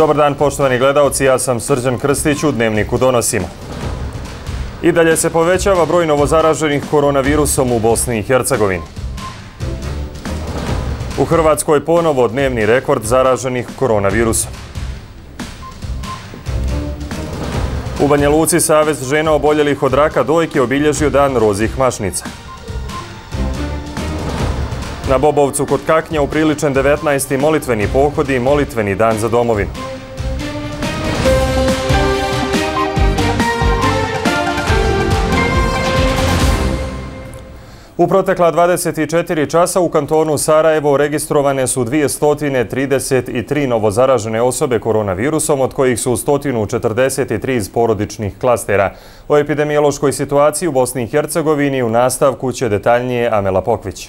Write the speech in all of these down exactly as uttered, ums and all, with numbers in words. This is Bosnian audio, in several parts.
Dobar dan, poštovani gledalci, ja sam Srđan Krstić, u Dnevniku donosimo. I dalje se povećava broj novozaraženih koronavirusom u Bosni i Hercegovini. U Hrvatskoj ponovo dnevni rekord zaraženih koronavirusom. U Banja Luci Savez žena oboljelih od raka dojke obilježio dan rozih mašnica. Na Bobovcu kod Kaknja upriličen devetnaesti molitveni pohod i molitveni dan za domovinu. U protekla dvadeset četiri časa u kantonu Sarajevo registrovane su dvjesto trideset tri novozaražene osobe koronavirusom, od kojih su sto četrdeset tri iz porodičnih klastera. O epidemiološkoj situaciji u Bosni i Hercegovini u nastavku će detaljnije Amela Pokvić.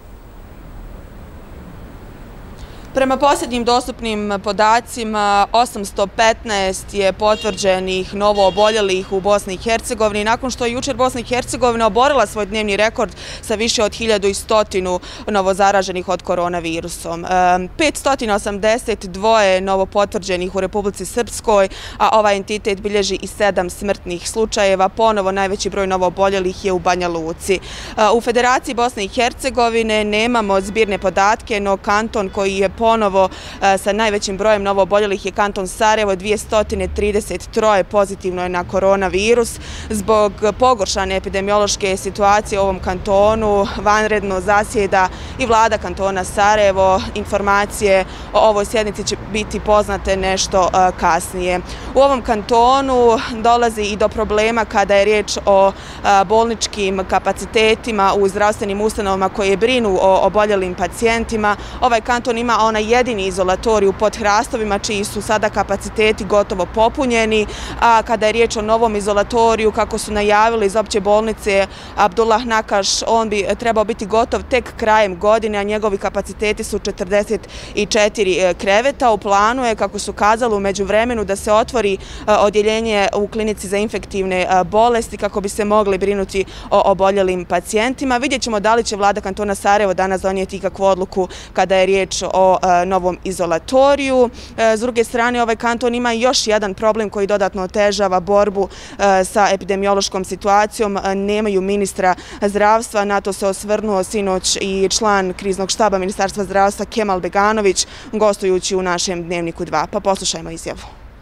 Prema posljednjim dostupnim podacima, osamsto petnaest je potvrđenih novooboljelih u Bosni i Hercegovini, nakon što je jučer Bosna i Hercegovina oborila svoj dnevni rekord sa više od hiljadu sto novozaraženih od koronavirusom. petsto osamdeset dva novopotvrđenih u Republici Srpskoj, a ovaj entitet bilježi i sedam smrtnih slučajeva. Ponovo najveći broj novooboljelih je u Banja Luci. U Federaciji Bosne i Hercegovine nemamo zbirne podatke, no kanton koji je ponovo sa najvećim brojem novooboljelih je kanton Sarajevo, dvjesto trideset tri pozitivno je na koronavirus. Zbog pogoršane epidemiološke situacije u ovom kantonu vanredno zasjeda i vlada kantona Sarajevo. Informacije o ovoj sjednici će biti poznate nešto kasnije. U ovom kantonu dolazi i do problema kada je riječ o bolničkim kapacitetima u zdravstvenim ustanovama koje brinu o oboljelim pacijentima. Ovaj kanton ima onaj jedini izolatorij u Podhrastovima, čiji su sada kapaciteti gotovo popunjeni, a kada je riječ o novom izolatoriju, kako su najavili iz opće bolnice Abdullah Nakaš, on bi trebao biti gotov tek krajem godine, a njegovi kapaciteti su četrdeset četiri kreveta. U planu je, kako su kazali, u međuvremenu da se otvori odjeljenje u klinici za infektivne bolesti kako bi se mogli brinuti o oboljelim pacijentima. Vidjet ćemo da li će vlada kantona Sarajevo danas donijeti ikakvu odluku kada je riječ o novom izolatoriju. S druge strane, ovaj kanton ima još jedan problem koji dodatno otežava borbu sa epidemiološkom situacijom. Nemaju ministra zdravstva, na to se osvrnuo sinoć i član kriznog štaba Ministarstva zdravstva Kemal Beganović, gostujući u našem Dnevniku dva. Pa poslušajmo izjavu.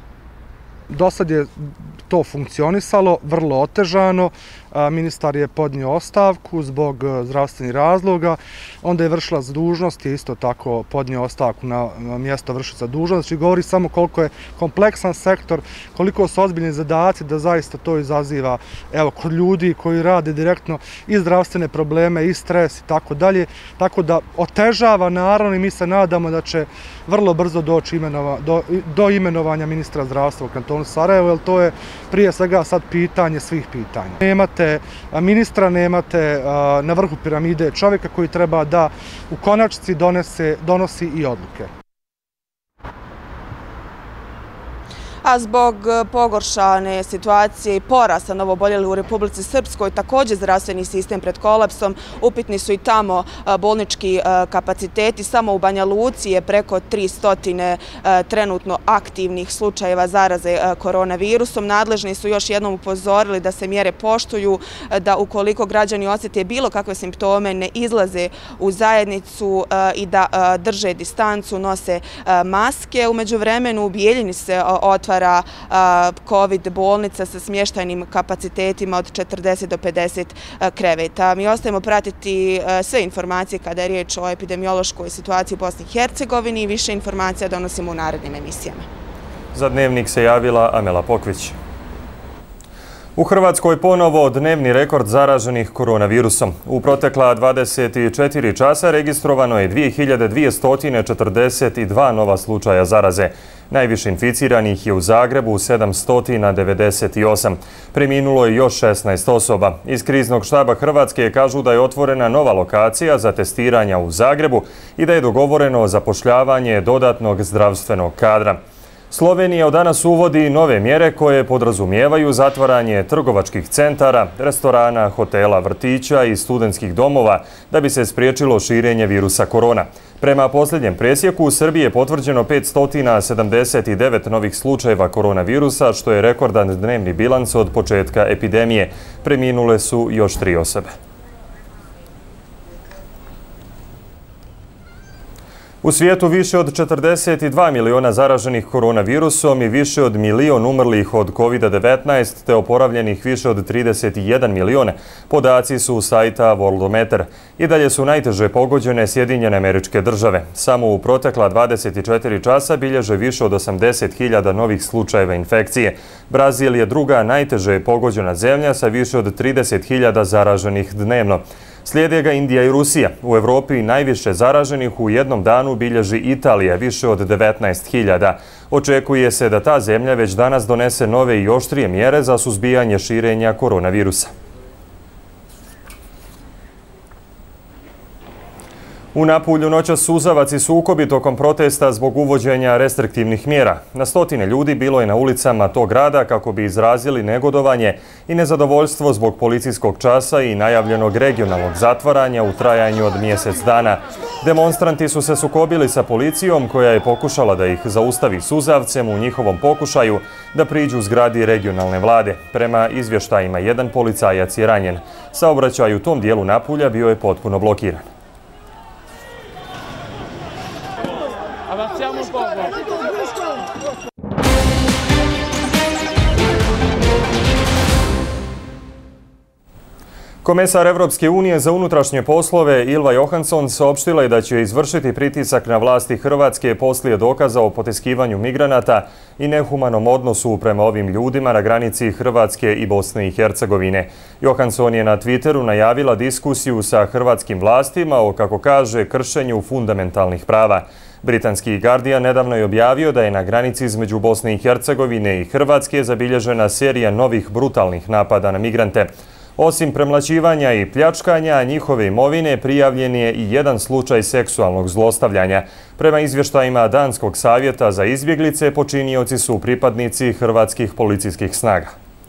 Do sad je to funkcionisalo, vrlo otežano. Ministar je podnio ostavku zbog zdravstvenih razloga, onda je vršilac dužnosti isto tako podnio ostavku na mjesto vršioca dužnosti. Znači govori samo koliko je kompleksan sektor, koliko su ozbiljni zadaci da zaista to izaziva evo, kod ljudi koji rade direktno i zdravstvene probleme i stres i tako dalje. Tako da otežava naravno i mi se nadamo da će vrlo brzo doći imenova, do, do imenovanja ministra zdravstva u kantonu Sarajevo, jer to je prije svega sad pitanje svih pitanja. Nemate ministra, nemate na vrhu piramide čovjeka koji treba da u konačnici donese, donosi i odluke. A zbog pogoršane situacije i porasta novooboljelih u Republici Srpskoj, također zdravstveni sistem pred kolapsom, upitni su i tamo bolnički kapaciteti. Samo u Banja Luci je preko tristo trenutno aktivnih slučajeva zaraze koronavirusom. Nadležni su još jednom upozorili da se mjere poštuju, da ukoliko građani osjete bilo kakve simptome ne izlaze u zajednicu i da drže distancu, nose maske. U međuvremenu u Bijeljini se otvara COVID bolnica sa smještajnim kapacitetima od četrdeset do pedeset kreveta. Mi ostajemo pratiti sve informacije kada je riječ o epidemiološkoj situaciji u Bosni i Hercegovini i više informacija donosimo u narednim emisijama. Za Dnevnik se javila Amela Pokvić. U Hrvatskoj ponovo dnevni rekord zaraženih koronavirusom. U protekla dvadeset četiri časa registrovano je dvije hiljade dvjesto četrdeset dva nova slučaja zaraze. Najviše inficiranih je u Zagrebu sedamsto devedeset osam. Preminulo je još šesnaest osoba. Iz kriznog štaba Hrvatske kažu da je otvorena nova lokacija za testiranja u Zagrebu i da je dogovoreno zapošljavanje dodatnog zdravstvenog kadra. Slovenija od danas uvodi nove mjere koje podrazumijevaju zatvaranje trgovačkih centara, restorana, hotela, vrtića i studentskih domova da bi se spriječilo širenje virusa korona. Prema posljednjem presjeku u Srbiji je potvrđeno petsto sedamdeset devet novih slučajeva koronavirusa, što je rekordan dnevni bilans od početka epidemije. Preminule su još tri osobe. U svijetu više od četrdeset dva miliona zaraženih koronavirusom i više od milion umrlih od kovid devetnaest te oporavljenih više od trideset jedan miliona. Podaci su sajta Worldometer. I dalje su najteže pogođene Sjedinjene Američke Države. Samo u protekla dvadeset četiri časa bilježe više od osamdeset hiljada novih slučajeva infekcije. Brazil je druga najteže pogođena zemlja sa više od trideset hiljada zaraženih dnevno. Slijede ga Indija i Rusija. U Evropi najviše zaraženih u jednom danu bilježi Italija, više od devetnaest hiljada. Očekuje se da ta zemlja već danas donese nove i oštrije mjere za suzbijanje širenja koronavirusa. U Napulju noćas suzavac i sukobi tokom protesta zbog uvođenja restriktivnih mjera. Na stotine ljudi bilo je na ulicama tog grada kako bi izrazili negodovanje i nezadovoljstvo zbog policijskog časa i najavljenog regionalnog zatvaranja u trajanju od mjesec dana. Demonstranti su se sukobili sa policijom koja je pokušala da ih zaustavi suzavcem u njihovom pokušaju da priđu zgradi regionalne vlade. Prema izvještajima, jedan policajac je ranjen. Saobraćaj u tom dijelu Napulja bio je potpuno blokiran. Avanziamo un poco. Komesar Evropske unije za unutrašnje poslove Ylva Johansson saopštila je da će izvršiti pritisak na vlasti Hrvatske poslije dokaza o potiskivanju migranata i nehumanom odnosu prema ovim ljudima na granici Hrvatske i Bosne i Hercegovine. Johansson je na Twitteru najavila diskusiju sa hrvatskim vlastima o, kako kaže, kršenju fundamentalnih prava. Britanski Guardian nedavno je objavio da je na granici između Bosne i Hercegovine i Hrvatske zabilježena serija novih brutalnih napada na migrante. Osim premlaćivanja i pljačkanja njihove imovine, prijavljen je i jedan slučaj seksualnog zlostavljanja. Prema izvještajima Danskog savjeta za izbjeglice, počinioci su pripadnici hrvatskih policijskih snaga.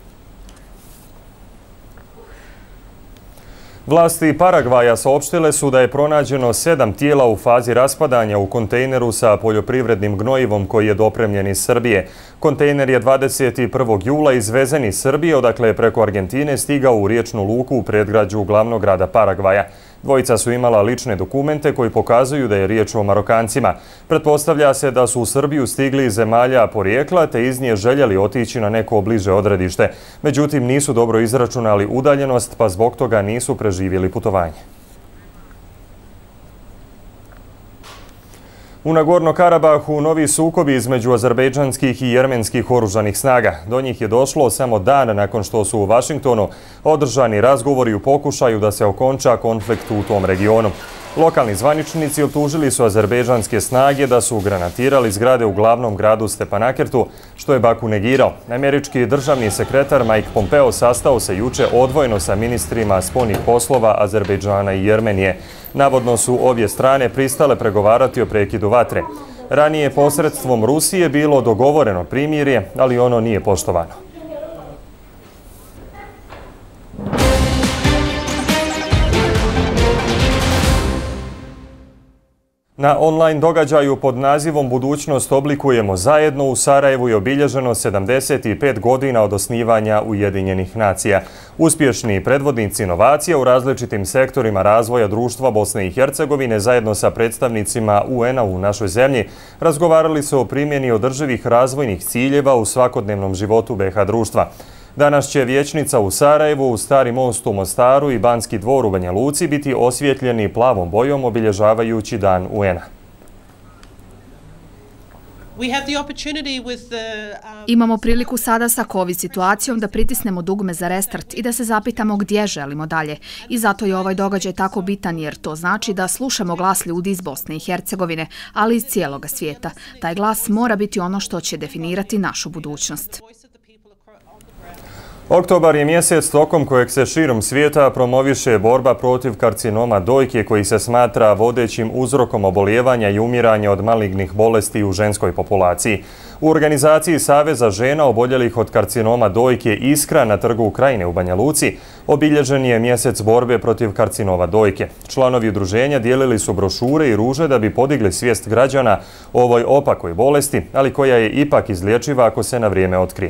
Vlasti Paragvaja saopštile su da je pronađeno sedam tijela u fazi raspadanja u kontejneru sa poljoprivrednim gnojivom koji je dopremljen iz Srbije. Kontejner je dvadeset prvog jula izvezen iz Srbije, odakle je preko Argentine stigao u riječnu luku u predgrađu glavnog grada Paragvaja. Dvojica su imala lične dokumente koji pokazuju da je riječ o Marokancima. Pretpostavlja se da su u Srbiju stigli iz zemalja porijekla te iz nje željeli otići na neko bliže odredište. Međutim, nisu dobro izračunali udaljenost pa zbog toga nisu preživjeli putovanje. U Nagorno-Karabahu novi sukobi između azerbejdžanskih i jermenskih oružanih snaga. Do njih je došlo samo dan nakon što su u Vašingtonu održani razgovori u pokušaju da se okonča konflikt u tom regionu. Lokalni zvaničnici optužili su azerbejdžanske snage da su granatirali zgrade u glavnom gradu Stepanakertu, što je Baku negirao. Američki državni sekretar Mike Pompeo sastao se juče odvojeno sa ministrima spoljnih poslova Azerbejdžana i Jermenije. Navodno su obje strane pristale pregovarati o prekidu vatre. Ranije posredstvom Rusije bilo dogovoreno primirje, ali ono nije poštovano. Na online događaju pod nazivom Budućnost oblikujemo zajedno u Sarajevu je obilježeno sedamdeset pet godina od osnivanja Ujedinjenih nacija. Uspješni predvodnici inovacija u različitim sektorima razvoja društva Bosne i Hercegovine zajedno sa predstavnicima U N-a u našoj zemlji razgovarali su o primjeni održivih razvojnih ciljeva u svakodnevnom životu B H društva. Danas će vijećnica u Sarajevu, Stari most u Mostaru i Banski dvor u Banja Luci biti osvjetljeni plavom bojom obilježavajući dan U N-a. Imamo priliku sada sa COVID situacijom da pritisnemo dugme za restart i da se zapitamo gdje želimo dalje. I zato je ovaj događaj tako bitan jer to znači da slušamo glas ljudi iz Bosne i Hercegovine, ali iz cijeloga svijeta. Taj glas mora biti ono što će definirati našu budućnost. Oktobar je mjesec tokom kojeg se širom svijeta promoviše borba protiv karcinoma dojke koji se smatra vodećim uzrokom obolijevanja i umiranja od malignih bolesti u ženskoj populaciji. U organizaciji Saveza žena oboljelih od karcinoma dojke Iskra na trgu Krajine u Banja Luci obilježen je mjesec borbe protiv karcinoma dojke. Članovi udruženja dijelili su brošure i ruže da bi podigli svijest građana o ovoj opakoj bolesti, ali koja je ipak izlječiva ako se na vrijeme otkrije.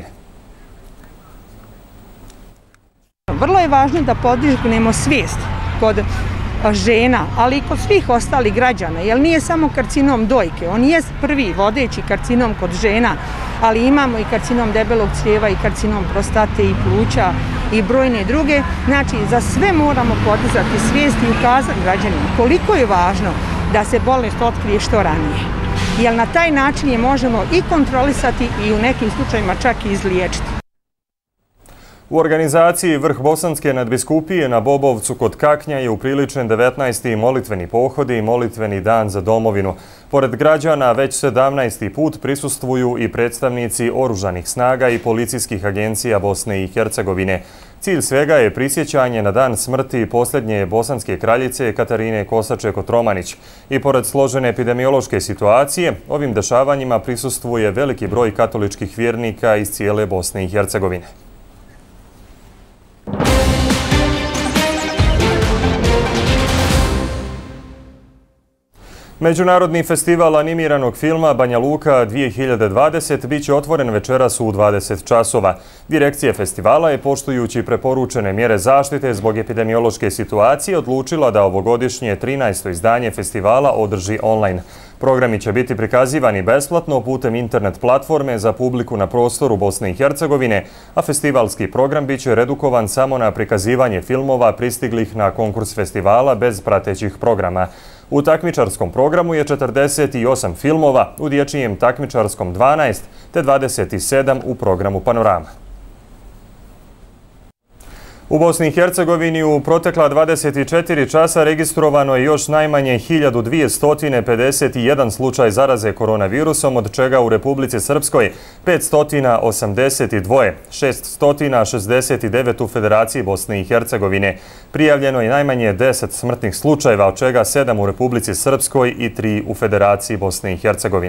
Vrlo je važno da podignemo svijest kod žena, ali i kod svih ostalih građana, jer nije samo karcinom dojke, on je prvi vodeći karcinom kod žena, ali imamo i karcinom debelog crijeva i karcinom prostate i pluća i brojne druge. Znači, za sve moramo podizati svijest i ukazati građanima koliko je važno da se bolest otkrije što ranije, jer na taj način je možemo i kontrolisati i u nekim slučajima čak i izliječiti. U organizaciji Vrh Bosanske nadbiskupije na Bobovcu kod Kaknja je upriličen devetnaesti molitveni pohod i molitveni dan za domovinu. Pored građana već sedamnaesti put prisustvuju i predstavnici oružanih snaga i policijskih agencija Bosne i Hercegovine. Cilj svega je prisjećanje na dan smrti posljednje bosanske kraljice Katarine Kosače-Kotromanić. I pored složene epidemiološke situacije, ovim dešavanjima prisustvuje veliki broj katoličkih vjernika iz cijele Bosne i Hercegovine. Međunarodni festival animiranog filma Banja Luka dvije hiljade dvadeset bit će otvoren večeras u dvadeset časova. Direkcija festivala je, poštujući preporučene mjere zaštite zbog epidemiološke situacije, odlučila da ovogodišnje trinaesto izdanje festivala održi online. Programi će biti prikazivani besplatno putem internet platforme za publiku na prostoru Bosne i Hercegovine, a festivalski program bit će redukovan samo na prikazivanje filmova pristiglih na konkurs festivala bez pratećih programa. U takmičarskom programu je četrdeset osam filmova, u dječjijem takmičarskom dvanaest te dvadeset sedam u programu Panorama. U Bosni i Hercegovini u protekla dvadeset četiri časa registrovano je još najmanje hiljadu dvjesto pedeset jedan slučaj zaraze koronavirusom, od čega u Republici Srpskoj petsto osamdeset dva, šesto šezdeset devet u Federaciji Bosne i Hercegovine. Prijavljeno je najmanje deset smrtnih slučajeva, od čega sedam u Republici Srpskoj i tri u Federaciji Bosne i Hercegovine.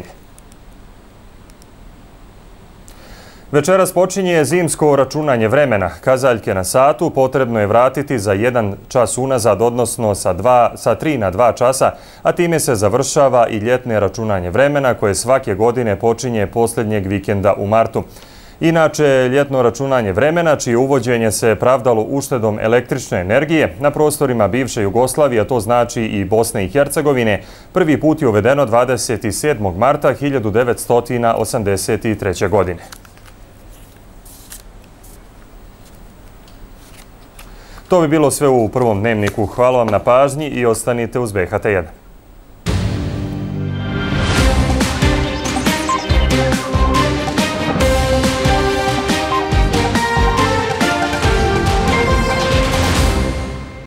Večeras počinje zimsko računanje vremena. Kazaljke na satu potrebno je vratiti za jedan čas unazad, odnosno sa, dva, sa tri na dva časa, a time se završava i ljetne računanje vremena koje svake godine počinje posljednjeg vikenda u martu. Inače, ljetno računanje vremena, čije uvođenje se pravdalo uštedom električne energije na prostorima bivše Jugoslavije, a to znači i Bosne i Hercegovine, prvi put je uvedeno dvadeset sedmog marta hiljadu devetsto osamdeset treće. godine. To bi bilo sve u prvom dnevniku. Hvala vam na pažnji i ostanite uz B H T jedan.